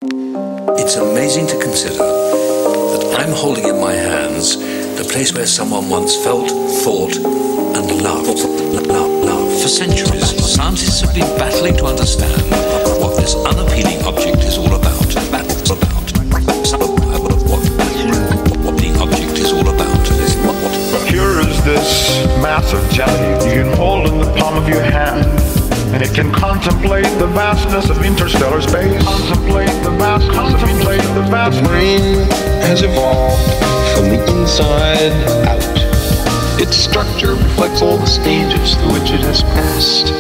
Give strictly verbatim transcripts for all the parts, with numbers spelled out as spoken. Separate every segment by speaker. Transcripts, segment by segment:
Speaker 1: It's amazing to consider that I'm holding in my hands the place where someone once felt, thought, and loved. Love, love. For centuries, scientists have been battling to understand what this unappealing object is all about. Battles about. What, what the object is all about.
Speaker 2: Here is this mass of jelly you can hold in the palm of your hand, and it can contemplate the vastness of interstellar space. Contemplate the vast, contemplate the vast.
Speaker 3: The brain has evolved from the inside out. Its structure reflects all the stages through which it has passed.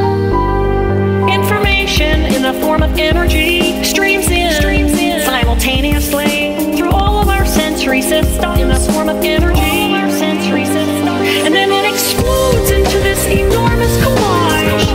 Speaker 4: Information in the form of energy streams in, streams in simultaneously through all of our sensory systems in the form of energy, all of our sensory systems, and then it explodes into this enormous collage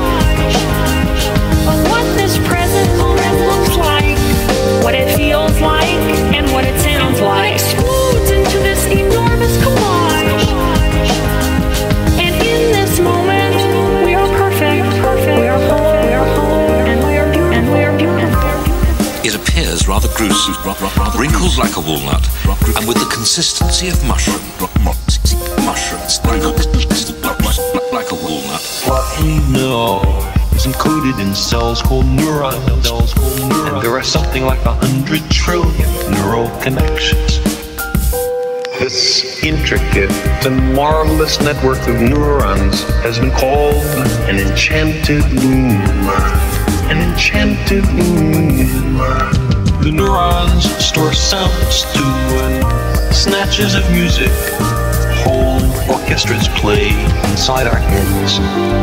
Speaker 4: of what this present moment looks like, what it feels like, and what it sounds like. It explodes into this enormous collage, and in this moment, we are perfect, perfect, we are whole, we are whole, and we are beautiful, and we are beautiful.
Speaker 1: It appears rather gruesome, wrinkled like a walnut, and with the consistency of mushroom. Mushrooms, like a walnut.
Speaker 3: What we know is encoded in cells called neurons, cells called neurons. And there are something like a hundred trillion neural connections. This intricate and marvelous network of neurons has been called an enchanted loom. An enchanted loom. The neurons store sounds too, and snatches of music. Whole orchestras play inside our heads.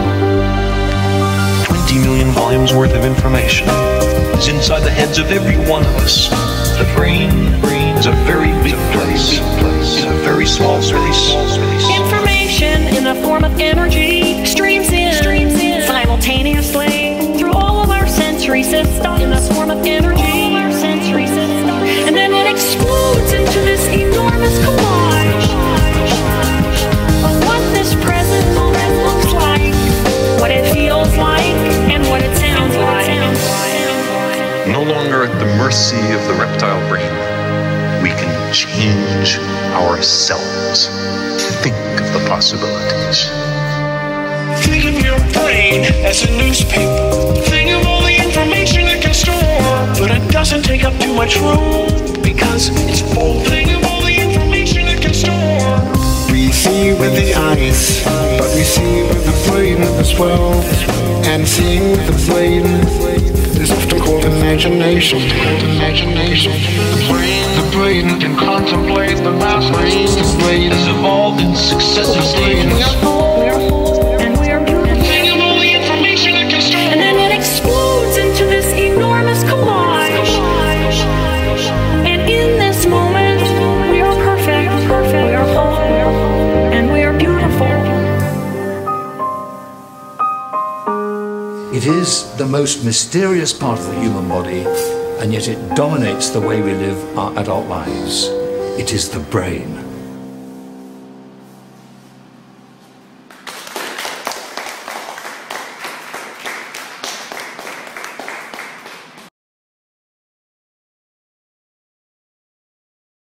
Speaker 3: Twenty million volumes worth of information is inside the heads of every one of us. The brain, brain is a very big place, place, a very small space.
Speaker 4: Information in the form of energy streams in, streams in simultaneously through all of our sensory systems in the form of energy, all of our sensory systems, and then it explodes into this enormous collage of what this present moment looks like, what it feels like, and what it sounds like.
Speaker 3: No longer at the mercy of the reptile brain, we can change ourselves. Think of the possibilities.
Speaker 5: Think of your brain as a newspaper. Think of all the information it can store, but it doesn't take up too much room because it's full. Think of all the information it can store.
Speaker 6: We see with the eyes, but we see with the brain as well. And seeing with the brain is often called imagination. Imagination.
Speaker 2: The brain, the brain can contemplate the vast.
Speaker 3: The brain has evolved in successive stages.
Speaker 4: We are whole, we are whole, and we are beautiful.
Speaker 5: Think of all the information it can store.
Speaker 4: And then it explodes into this enormous collage. And in this moment, we are perfect, perfect, we are whole, we are whole, and we are beautiful.
Speaker 1: It is the most mysterious part of the human body, and yet it dominates the way we live our adult lives. It is the brain.